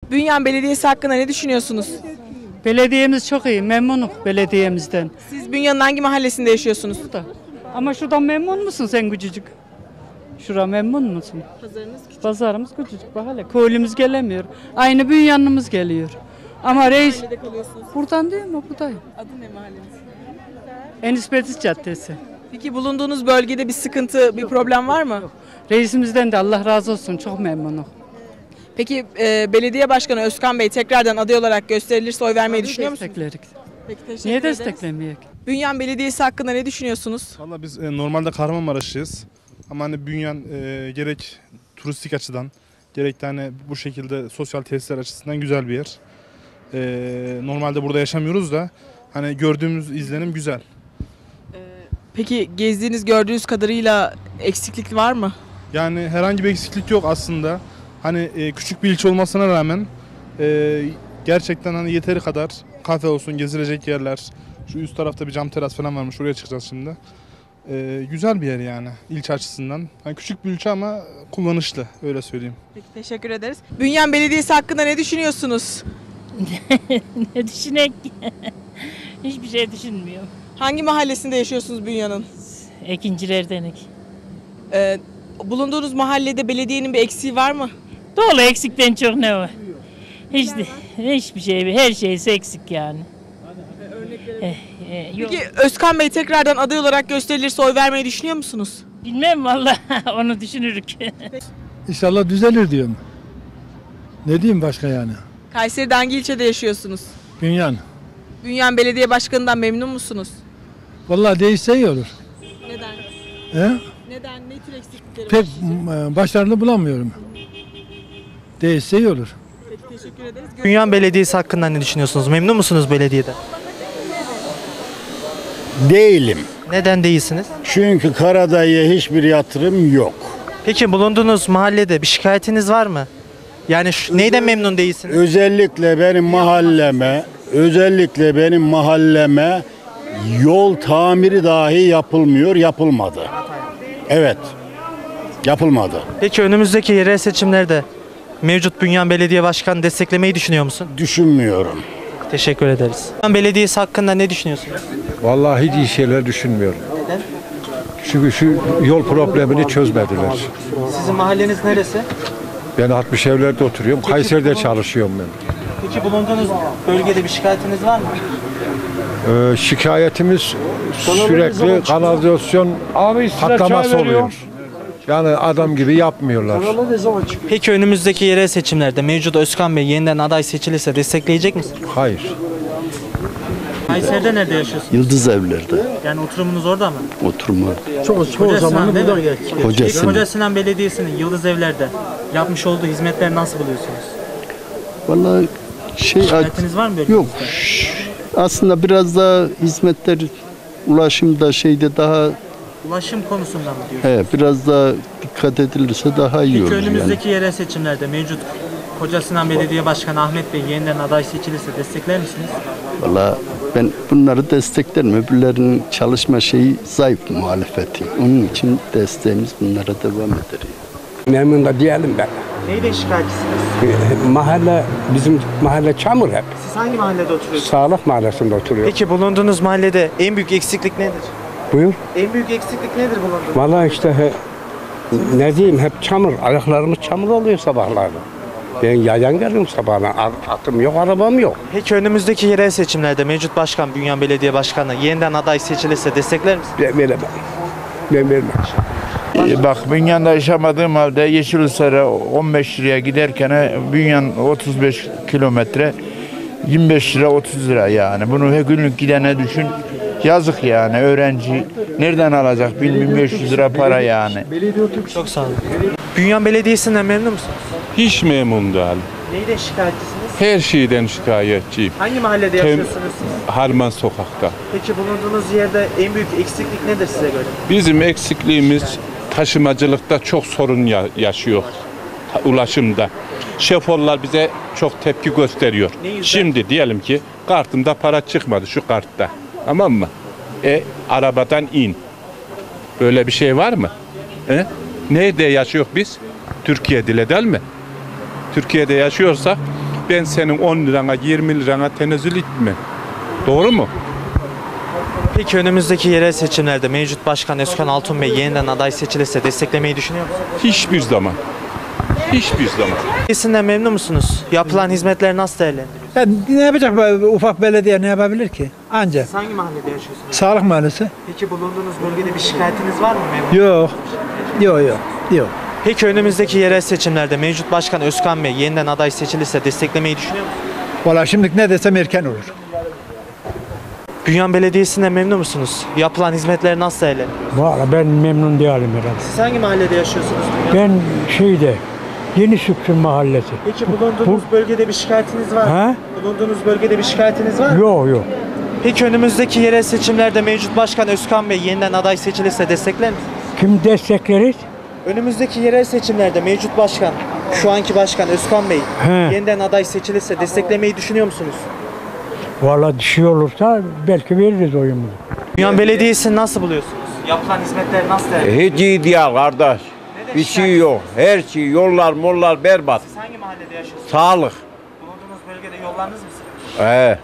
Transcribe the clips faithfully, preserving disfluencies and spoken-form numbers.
Bünyan Belediyesi hakkında ne düşünüyorsunuz? Belediyemiz çok iyi, memnunuk belediyemizden. Siz Bünyan'ın hangi mahallesinde yaşıyorsunuz? Da. Ama şuradan memnun musun sen küçücük? Şura memnun musun? Pazarınız küçük. Pazarımız küçücük bak hele. Köylümüz gelemiyor. Aynı Bünyan'ımız geliyor. Ama reis... Mahallede kalıyorsunuz. Buradan değil mi? Buradayım. Adı ne mahalleniz? Enis Bediz Caddesi. Peki bulunduğunuz bölgede bir sıkıntı, bir problem var mı? Reisimizden de Allah razı olsun. Çok memnunum. Peki e, belediye başkanı Özkan Bey tekrardan aday olarak gösterilirse oy vermeyi düşünüyor musunuz? Desteklerik. Peki, teşekkür Niye ederiz. desteklemeyek? Bünyan Belediyesi hakkında ne düşünüyorsunuz? Valla biz e, normalde Kahramanmaraşlıyız. Ama hani Bünyan e, gerek turistik açıdan gerek de hani bu şekilde sosyal tesisler açısından güzel bir yer. E, normalde burada yaşamıyoruz da hani gördüğümüz izlenim güzel. Peki gezdiğiniz, gördüğünüz kadarıyla eksiklik var mı? Yani herhangi bir eksiklik yok aslında. Hani e, küçük bir ilçe olmasına rağmen e, gerçekten hani yeteri kadar kafe olsun, gezilecek yerler. Şu üst tarafta bir cam teras falan varmış. Oraya çıkacağız şimdi. E, güzel bir yer yani ilçe açısından. Hani küçük bir ilçe ama kullanışlı, öyle söyleyeyim. Peki, teşekkür ederiz. Bünyan Belediyesi hakkında ne düşünüyorsunuz? Ne düşünek? Hiçbir şey düşünmüyorum. Hangi mahallesinde yaşıyorsunuz Bünyan'ın? Ekincilerdenik. Ee, bulunduğunuz mahallede belediyenin bir eksiği var mı? Dolu eksikten çok ne var? Hiç, hiçbir şey, her şeysi eksik yani. Eh, eh, yok. Peki Özkan Bey tekrardan aday olarak gösterilirse oy vermeyi düşünüyor musunuz? Bilmem vallahi onu düşünürük. İnşallah düzelir diyorum. Ne diyeyim başka yani? Kayseri'de hangi ilçede yaşıyorsunuz? Bünyan. Bünyan Belediye Başkanı'ndan memnun musunuz? Vallahi değişse iyi olur. Neden? He? Neden? Ne tür eksiklikleri Pek e, başarılı bulamıyorum. Değişse iyi olur. Peki, teşekkür ederiz. Bünyan Belediyesi hakkında ne düşünüyorsunuz? Memnun musunuz belediyeden? Değilim. Neden değilsiniz? Çünkü Karadayı'ya hiçbir yatırım yok. Peki bulunduğunuz mahallede bir şikayetiniz var mı? Yani şu, neyden memnun değilsiniz? Özellikle benim mahalleme, özellikle benim mahalleme yol tamiri dahi yapılmıyor, yapılmadı. Evet. Yapılmadı. Peki önümüzdeki yerel seçimlerde mevcut Bünyan Belediye Başkanı desteklemeyi düşünüyor musun? Düşünmüyorum. Teşekkür ederiz. Bünyan Belediyesi hakkında ne düşünüyorsunuz? Vallahi hiç iyi şeyler düşünmüyorum. Neden? Çünkü şu yol problemini çözmediler. Sizin mahalleniz neresi? Ben altmış evlerde oturuyorum. Kayseri'de çalışıyorum ben. Peki bulunduğunuz bölgede bir şikayetiniz var mı? Ee, şikayetimiz sürekli kanalizasyon patlaması oluyor. Yani adam gibi yapmıyorlar. Peki önümüzdeki yerel seçimlerde mevcut Özkan Bey yeniden aday seçilirse destekleyecek misiniz? Hayır. Kayseri'de nerede yaşıyorsunuz? Yıldız evlerde Yani oturumunuz orada mı? oturma. Çok çoğu zamanı burada geç. Peki Kocasının. Koca Sinan Belediyesi'nin Yıldız Evler'de yapmış olduğu hizmetleri nasıl buluyorsunuz? Vallahi şey Şikayetiniz var mı bölgenizde? yok. Şş, Aslında biraz daha hizmetler ulaşımda şeyde daha Ulaşım konusunda mı diyorsunuz? he, biraz daha dikkat edilirse daha iyi Peki olur yani. önümüzdeki yerel seçimlerde mevcut Koca Sinan Belediye Başkanı Ahmet Bey yeniden aday seçilirse destekler misiniz? Vallahi ben bunları desteklerim. Öbürlerinin çalışma şeyi zayıf muhalefeti. Onun için desteğimiz bunlara devam eder. Memnun da diyelim ben. Neyden şikayetçisiniz? Mahalle, bizim mahalle çamur hep. Siz hangi mahallede oturuyorsunuz? Sağlık mahallesinde oturuyor. Peki bulunduğunuz mahallede en büyük eksiklik nedir? Buyur. En büyük eksiklik nedir bulunduğunuz? Vallahi işte he, ne diyeyim hep çamur. Ayaklarımız çamur oluyor sabahlarda. Ben yayan geliyorum sabahlar. Atım yok, arabam yok. Peki önümüzdeki yerel seçimlerde mevcut başkan Bünyan Belediye Başkanı yeniden aday seçilirse destekler misiniz? Ben veremem. Ben vermem. Ee, bak Bünyan'da yaşamadığım halde Yeşilisar'a on beş liraya giderken Bünyan otuz beş kilometre yirmi beş lira otuz lira yani. Bunu her günlük gidene düşün. Yazık yani öğrenci nereden alacak bin beş yüz lira para yani. Çok sağ olun. Bünyan Belediyesi'nden memnun musunuz? Hiç memnun değil. Neyden şikayetçisiniz? Her şeyden şikayetçiyim. Hangi mahallede Tem- yaşıyorsunuz siz? Harman Sokak'ta. Peki bulunduğunuz yerde en büyük eksiklik nedir size göre? Bizim eksikliğimiz taşımacılıkta çok sorun ya- yaşıyor. Ta- Ulaşımda. Şoförler bize çok tepki gösteriyor. Ne yüzden? Şimdi diyelim ki kartımda para çıkmadı şu kartta. Tamam mı? E arabadan in. Böyle bir şey var mı? E? Nerede yaşıyor biz? Türkiye'de değil mi? Türkiye'de yaşıyorsak ben senin on lirana yirmi lirana tenezzül etmem. Doğru mu? Peki önümüzdeki yerel seçimlerde mevcut başkan Özkan Altun Bey yeniden aday seçilirse desteklemeyi düşünüyor musunuz? Hiçbir zaman. Hiçbir zaman. Belediyesinden memnun musunuz? Yapılan hizmetleri nasıl değerlendiriyorsunuz? Ya ne yapacak bu ufak belediye, ne yapabilir ki? Anca. Siz hangi mahallede yaşıyorsunuz? Sağlık mahallesi. Peki bulunduğunuz bölgede bir şikayetiniz var mı memnun? Yok. Yok yok. Yok. Peki önümüzdeki yerel seçimlerde mevcut başkan Özkan Bey yeniden aday seçilirse desteklemeyi düşünüyor musunuz? Valla şimdi ne desem erken olur. Bünyan Belediyesi'nden memnun musunuz? Yapılan hizmetleri nasıl değerlendiriyorsunuz? Valla ben memnun değilim herhalde. Siz hangi mahallede yaşıyorsunuz? Bünyan? Ben şeyde, Yeni Süksün Mahallesi. Peki bulunduğunuz bölgede bir şikayetiniz var mı? Ha? Bulunduğunuz bölgede bir şikayetiniz var mı? Yok yok. Peki önümüzdeki yerel seçimlerde mevcut başkan Özkan Bey yeniden aday seçilirse destekler misiniz? Kim destekleriz? Önümüzdeki yerel seçimlerde mevcut başkan, şu anki başkan Özkan Bey He. yeniden aday seçilirse desteklemeyi düşünüyor musunuz? Valla dişi olursa belki veririz oyumuzu. Bünyan Belediyesi'ni nasıl buluyorsunuz? Yapılan hizmetleri nasıl değerlendiriyorsunuz? Hiç iyi değil kardeş. Bir şey yok. Her şey, yollar mollar berbat. Siz hangi mahallede yaşıyorsunuz? Sağlık. Bulunduğunuz bölgede yollarınız mı sıkıntı? Ee,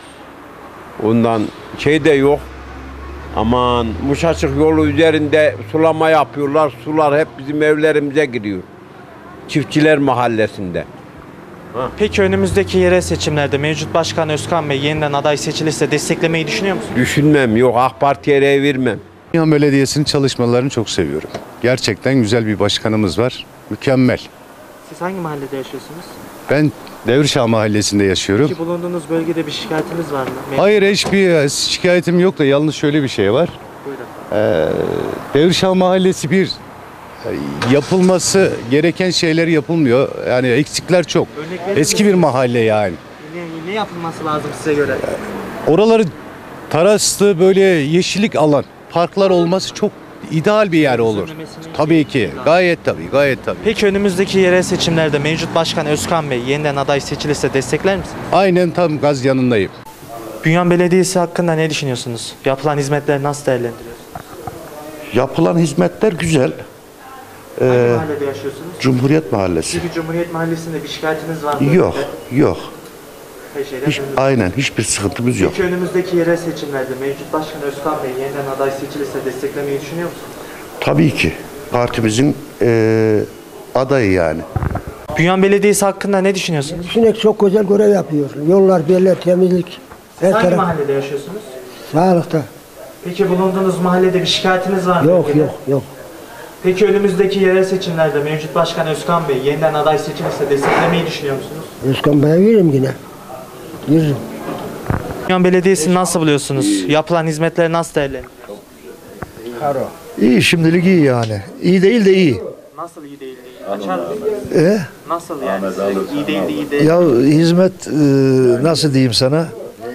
ondan şey de yok. Aman Muşaçık yolu üzerinde sulama yapıyorlar. Sular hep bizim evlerimize giriyor. Çiftçiler mahallesinde. Peki önümüzdeki yerel seçimlerde mevcut başkan Özkan Bey yeniden aday seçilirse desteklemeyi düşünüyor musunuz? Düşünmem yok. AK Parti'ye rey vermem. Bünyan Belediyesi'nin çalışmalarını çok seviyorum. Gerçekten güzel bir başkanımız var. Mükemmel. Siz hangi mahallede yaşıyorsunuz? Ben Devrişah Mahallesi'nde yaşıyorum. Peki bulunduğunuz bölgede bir şikayetiniz var mı? Hayır, hiçbir şikayetim yok da yalnız şöyle bir şey var. Buyurun. Ee, Devrişah Mahallesi bir yapılması gereken şeyler yapılmıyor. Yani eksikler çok. Örnek Eski bir mahalle yani. Ne, ne yapılması lazım size göre? Oraları teraslı böyle yeşillik alan, parklar olması çok ideal bir yer olur. Tabii ki. Gayet tabii, gayet tabii. Peki önümüzdeki yerel seçimlerde mevcut başkan Özkan Bey yeniden aday seçilirse destekler misiniz? Aynen, tam gaz yanındayım. Bünyan Belediyesi hakkında ne düşünüyorsunuz? Yapılan hizmetleri nasıl değerlendiriyorsunuz? Yapılan hizmetler güzel. Hangi Ee, mahallede yaşıyorsunuz? Cumhuriyet Mahallesi. Peki Cumhuriyet Mahallesi'nde bir şikayetiniz var mı? Yok, yok. Her şeyden Hiç, memnunum. aynen hiçbir sıkıntımız yok. Peki önümüzdeki yerel seçimlerde mevcut başkan Özkan Bey yeniden aday seçilirse desteklemeyi düşünüyor musunuz? Tabii ki. Partimizin eee, adayı yani. Bünyan Belediyesi hakkında ne düşünüyorsunuz? Düşünerek çok güzel görev yapıyor. Yollar, birler, temizlik. Siz Her hangi taraf. mahallede yaşıyorsunuz? Sağlıkta. Peki bulunduğunuz mahallede bir şikayetiniz var mı? Yok bölgede? yok yok. Peki önümüzdeki yerel seçimlerde mevcut başkan Özkan Bey yeniden aday seçilirse desteklemeyi düşünüyor musunuz? Özkan Bey'e veririm yine. Veririm. Bünyan Belediyesi'ni nasıl buluyorsunuz? Yapılan hizmetleri nasıl değerlendiriyorsunuz? İyi, şimdilik iyi yani. İyi değil de iyi. Nasıl iyi değil değil? Açar mısınız? E? Nasıl yani? İyi değil de iyi değil. Ya hizmet e, nasıl diyeyim sana?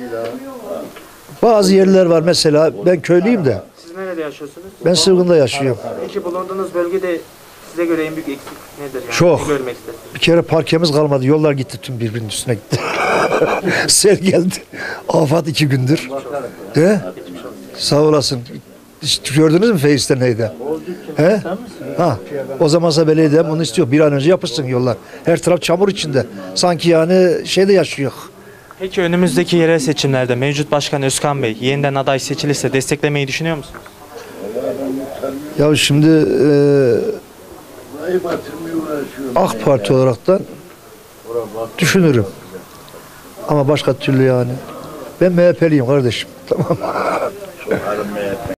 Bazı yerler var, mesela ben köylüyüm de. Siz nerede yaşıyorsunuz? Ben Sırgın'da yaşıyorum. Peki bulunduğunuz bölgede size göre en büyük eksik nedir? Yani? Çok. Ne görmek istersiniz? Bir kere parkemiz kalmadı. Yollar gitti, tüm birbirinin üstüne gitti. Sel geldi. Afat iki gündür. He? Sağ olasın. Hiç gördünüz mü Face'te neydi? He? Ha. O zamansa belediye bunu istiyor. Bir an önce yapışsın yollar. Her taraf çamur içinde. Sanki yani şeyde yaşıyor. Peki önümüzdeki yerel seçimlerde mevcut başkan Özkan Bey yeniden aday seçilirse desteklemeyi düşünüyor musunuz? Ya şimdi e, AK Parti olaraktan düşünürüm. Ama başka türlü yani. Ben M H P'liyim kardeşim. Tamam.